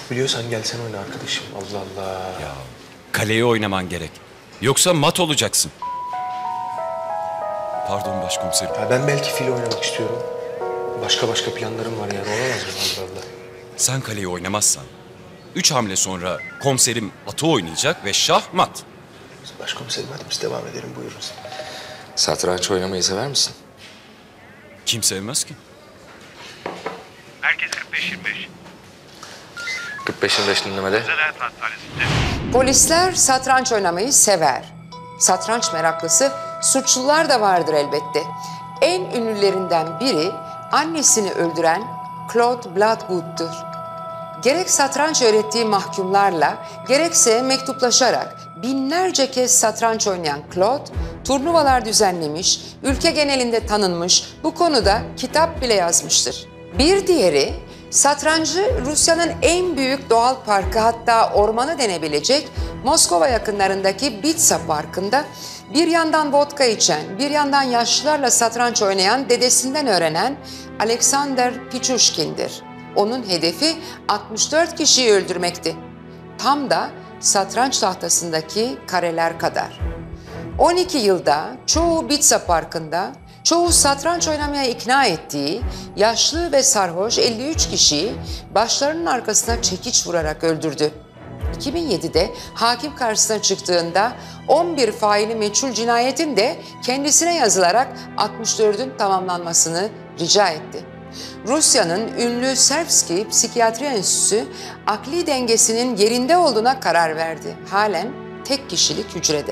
Çok biliyorsan gel sen oyna arkadaşım. Allah Allah. Ya kaleye oynaman gerek. Yoksa mat olacaksın. Pardon başkomiserim. Ya ben belki file oynamak istiyorum. Başka planlarım var yani, olamaz mı? Allah Allah. Sen kaleyi oynamazsan 3 hamle sonra komiserim atı oynayacak ve şah mat. Başkomiserim hadi biz devam edelim, buyurun. Satranç oynamayı sever misin? Kim sevmez ki? Herkes 45-25. 45-25 dinlemede. Özel Hayat Hastanesi'nde. Polisler satranç oynamayı sever. Satranç meraklısı suçlular da vardır elbette. En ünlülerinden biri annesini öldüren Claude Bloodgood'dur. Gerek satranç öğrettiği mahkumlarla, gerekse mektuplaşarak binlerce kez satranç oynayan Claude, turnuvalar düzenlemiş, ülke genelinde tanınmış, bu konuda kitap bile yazmıştır. Bir diğeri, satrancı Rusya'nın en büyük doğal parkı, hatta ormanı denebilecek Moskova yakınlarındaki Bitsa Parkı'nda bir yandan vodka içen, bir yandan yaşlılarla satranç oynayan dedesinden öğrenen Alexander Pichushkin'dir. Onun hedefi 64 kişiyi öldürmekti. Tam da satranç tahtasındaki kareler kadar. 12 yılda çoğu Bitsa Parkı'nda, çoğu satranç oynamaya ikna ettiği yaşlı ve sarhoş 53 kişiyi başlarının arkasına çekiç vurarak öldürdü. 2007'de hakim karşısına çıktığında 11 faili meçhul cinayetin de kendisine yazılarak 64'ün tamamlanmasını rica etti. Rusya'nın ünlü Sersky Psikiyatri Enstitüsü akli dengesinin yerinde olduğuna karar verdi. Halen tek kişilik hücrede.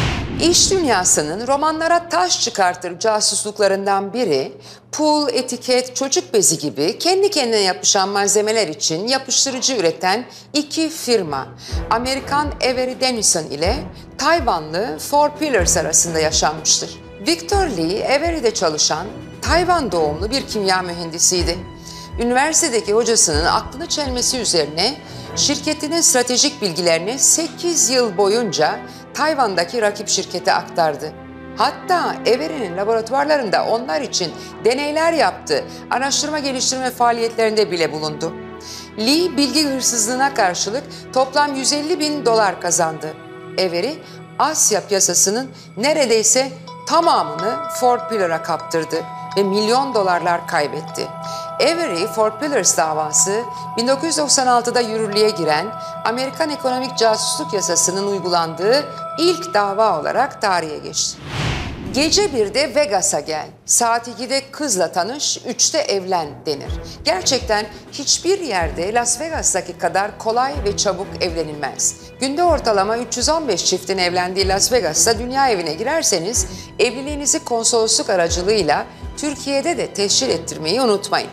İş dünyasının romanlara taş çıkartır casusluklarından biri, pul, etiket, çocuk bezi gibi kendi kendine yapışan malzemeler için yapıştırıcı üreten iki firma, Amerikan Avery Dennison ile Tayvanlı Four Pillars arasında yaşanmıştır. Victor Lee, Avery'de çalışan Tayvan doğumlu bir kimya mühendisiydi. Üniversitedeki hocasının aklını çelmesi üzerine şirketinin stratejik bilgilerini 8 yıl boyunca Tayvan'daki rakip şirkete aktardı. Hatta Avery'nin laboratuvarlarında onlar için deneyler yaptı, araştırma geliştirme faaliyetlerinde bile bulundu. Lee bilgi hırsızlığına karşılık toplam $150.000 kazandı. Avery, Asya piyasasının neredeyse tamamını Four Pillar'a kaptırdı ve milyon dolarlar kaybetti. Avery Four Pillars davası 1996'da yürürlüğe giren Amerikan ekonomik casusluk yasasının uygulandığı ilk dava olarak tarihe geçti. Gece 1'de Vegas'a gel, saat 2'de kızla tanış, 3'te evlen denir. Gerçekten hiçbir yerde Las Vegas'taki kadar kolay ve çabuk evlenilmez. Günde ortalama 315 çiftin evlendiği Las Vegas'ta dünya evine girerseniz evliliğinizi konsolosluk aracılığıyla Türkiye'de de teşhir ettirmeyi unutmayın.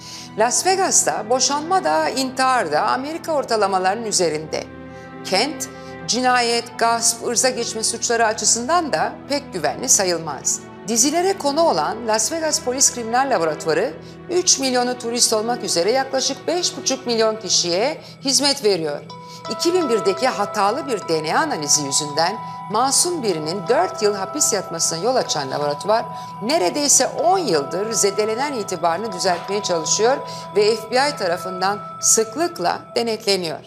Las Vegas'ta boşanma da intihar da Amerika ortalamalarının üzerinde. Kent, cinayet, gasp, ırza geçme suçları açısından da pek güvenli sayılmaz. Dizilere konu olan Las Vegas Polis Kriminal Laboratuvarı 3 milyonu turist olmak üzere yaklaşık 5,5 milyon kişiye hizmet veriyor. 2001'deki hatalı bir DNA analizi yüzünden masum birinin 4 yıl hapis yatmasına yol açan laboratuvar neredeyse 10 yıldır zedelenen itibarını düzeltmeye çalışıyor ve FBI tarafından sıklıkla denetleniyor.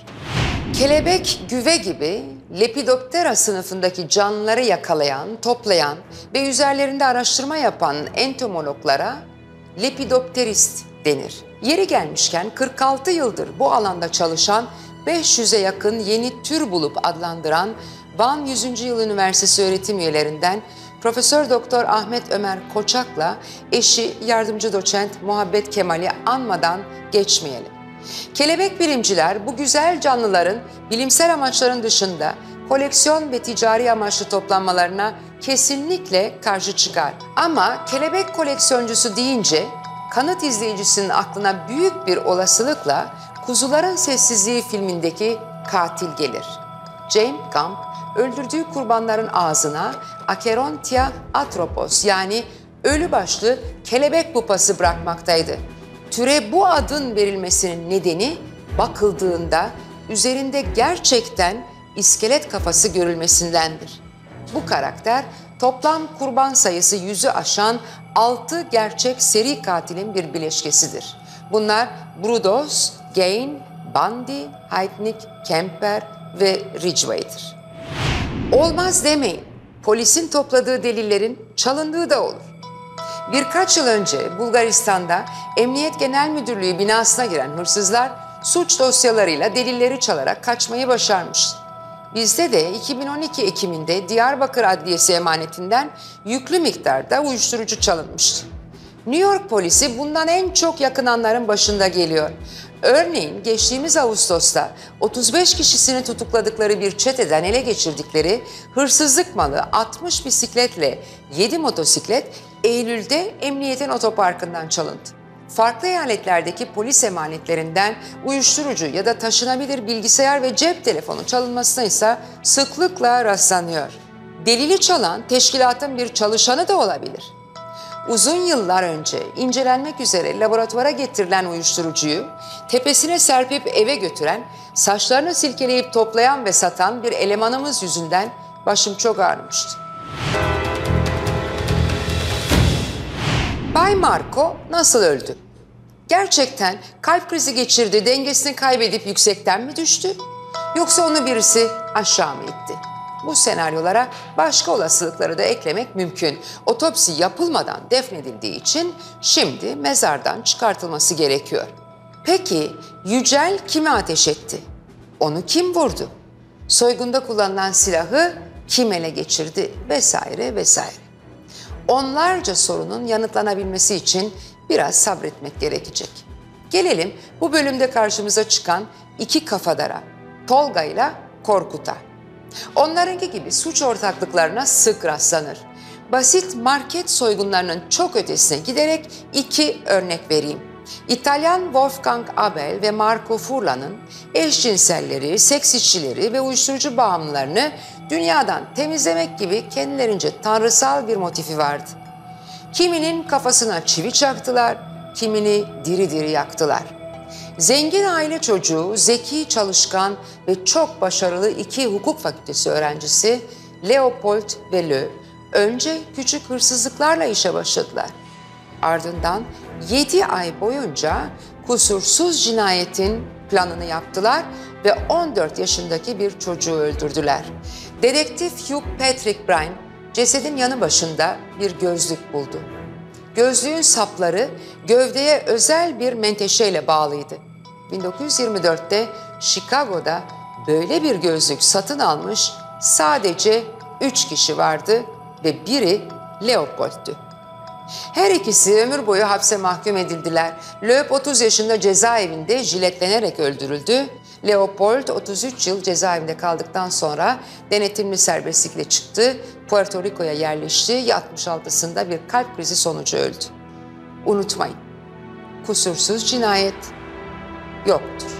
Kelebek, güve gibi Lepidoptera sınıfındaki canlıları yakalayan, toplayan ve üzerlerinde araştırma yapan entomologlara lepidopterist denir. Yeri gelmişken 46 yıldır bu alanda çalışan 500'e yakın yeni tür bulup adlandıran Van 100. Yıl Üniversitesi öğretim üyelerinden Profesör Doktor Ahmet Ömer Koçak'la eşi yardımcı doçent Muhabbet Kemal'i anmadan geçmeyelim. Kelebek bilimciler bu güzel canlıların bilimsel amaçların dışında koleksiyon ve ticari amaçlı toplanmalarına kesinlikle karşı çıkar. Ama kelebek koleksiyoncusu deyince kanıt izleyicisinin aklına büyük bir olasılıkla Kuzuların Sessizliği filmindeki katil gelir. James Gump öldürdüğü kurbanların ağzına Acherontia atropos yani ölü başlı kelebek pupası bırakmaktaydı. Türe bu adın verilmesinin nedeni bakıldığında üzerinde gerçekten iskelet kafası görülmesindendir. Bu karakter toplam kurban sayısı 100'ü aşan 6 gerçek seri katilin bir bileşkesidir. Bunlar Brudos, Gain, Bundy, Heidnik, Kemper ve Ridgway'dir. Olmaz demeyin. Polisin topladığı delillerin çalındığı da olur. Birkaç yıl önce Bulgaristan'da Emniyet Genel Müdürlüğü binasına giren hırsızlar suç dosyalarıyla delilleri çalarak kaçmayı başarmıştı. Bizde de 2012 Ekim'inde Diyarbakır Adliyesi emanetinden yüklü miktarda uyuşturucu çalınmıştı. New York polisi bundan en çok yakınanların başında geliyor. Örneğin geçtiğimiz Ağustos'ta 35 kişisini tutukladıkları bir çeteden ele geçirdikleri hırsızlık malı 60 bisikletle 7 motosiklet Eylül'de emniyetin otoparkından çalındı. Farklı eyaletlerdeki polis emanetlerinden uyuşturucu ya da taşınabilir bilgisayar ve cep telefonu çalınmasına ise sıklıkla rastlanıyor. Delili çalan teşkilatın bir çalışanı da olabilir. Uzun yıllar önce incelenmek üzere laboratuvara getirilen uyuşturucuyu tepesine serpip eve götüren, saçlarını silkeleyip toplayan ve satan bir elemanımız yüzünden başım çok ağrımıştı. Bay Marco nasıl öldü? Gerçekten kalp krizi geçirdi, dengesini kaybedip yüksekten mi düştü? Yoksa onu birisi aşağı mı itti? Bu senaryolara başka olasılıkları da eklemek mümkün. Otopsi yapılmadan defnedildiği için şimdi mezardan çıkartılması gerekiyor. Peki Yücel kime ateş etti? Onu kim vurdu? Soygunda kullanılan silahı kim ele geçirdi? Vesaire vesaire. Onlarca sorunun yanıtlanabilmesi için biraz sabretmek gerekecek. Gelelim bu bölümde karşımıza çıkan iki kafadara, Tolga ile Korkut'a. Onlarınki gibi suç ortaklıklarına sık rastlanır. Basit market soygunlarının çok ötesine giderek iki örnek vereyim. İtalyan Wolfgang Abel ve Marco Furlan'ın eşcinselleri, seks işçileri ve uyuşturucu bağımlılarını dünyadan temizlemek gibi kendilerince tanrısal bir motifi vardı. Kiminin kafasına çivi çaktılar, kimini diri diri yaktılar. Zengin aile çocuğu, zeki, çalışkan ve çok başarılı iki hukuk fakültesi öğrencisi Leopold ve Le önce küçük hırsızlıklarla işe başladılar. Ardından 7 ay boyunca kusursuz cinayetin planını yaptılar ve 14 yaşındaki bir çocuğu öldürdüler. Dedektif Hugh Patrick Bryan cesedin yanı başında bir gözlük buldu. Gözlüğün sapları gövdeye özel bir menteşeyle bağlıydı. 1924'te Chicago'da böyle bir gözlük satın almış sadece 3 kişi vardı ve biri Leopold'tu. Her ikisi ömür boyu hapse mahkum edildiler. Loeb 30 yaşında cezaevinde jiletlenerek öldürüldü. Leopold 33 yıl cezaevinde kaldıktan sonra denetimli serbestlikle çıktı. Puerto Rico'ya yerleşti. 66'sında bir kalp krizi sonucu öldü. Unutmayın, kusursuz cinayet yoktur.